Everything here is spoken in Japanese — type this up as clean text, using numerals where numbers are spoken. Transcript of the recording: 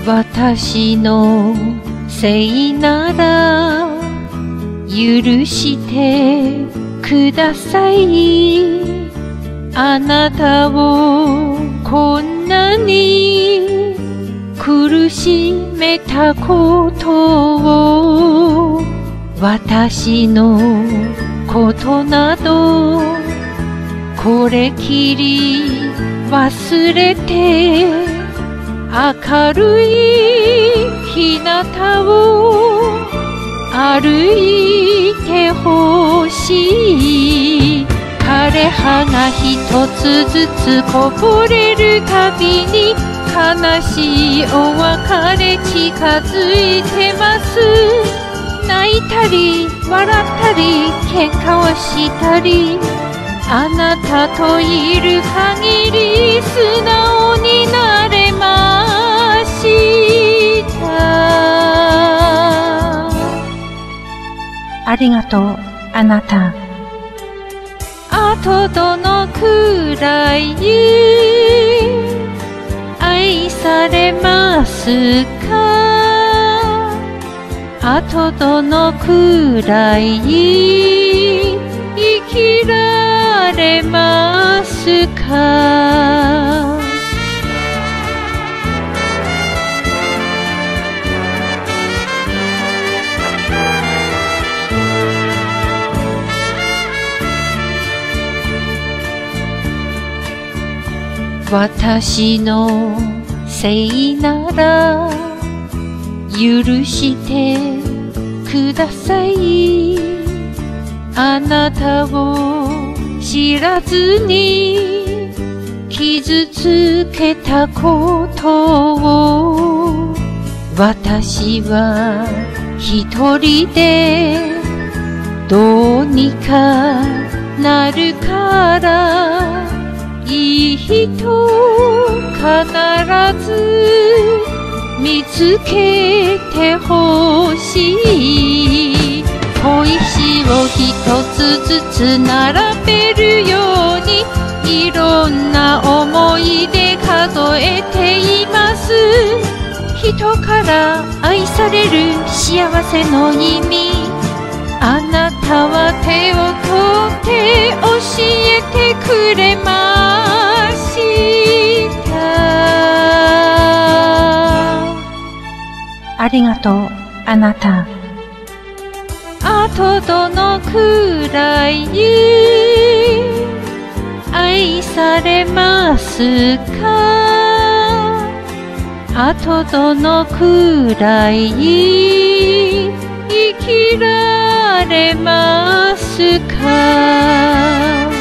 私のせいなら許してください。あなたをこんなに苦しめたことを、私のことなどこれきり忘れて、明るい日向を歩いてほしい。枯葉が一つずつこぼれるたびに、悲しいお別れ近づいてます。泣いたり笑ったり喧嘩をしたり、あなたといる限り素直になれました。ありがとう、あなた。あとどのくらい愛されますか？あとどのくらい生きられますか？私のせいなら許してください。あなたを知らずに傷つけたことを、私は一人でどうにかなるから、いい人必ず見つけてほしい。小石を一つずつ並べるように、いろんな思い出数えています。人から愛される幸せの意味、あなたは手を取って教えてくれました。ありがとう、あなた。あとどのくらい愛されますか？あとどのくらい生きられますか？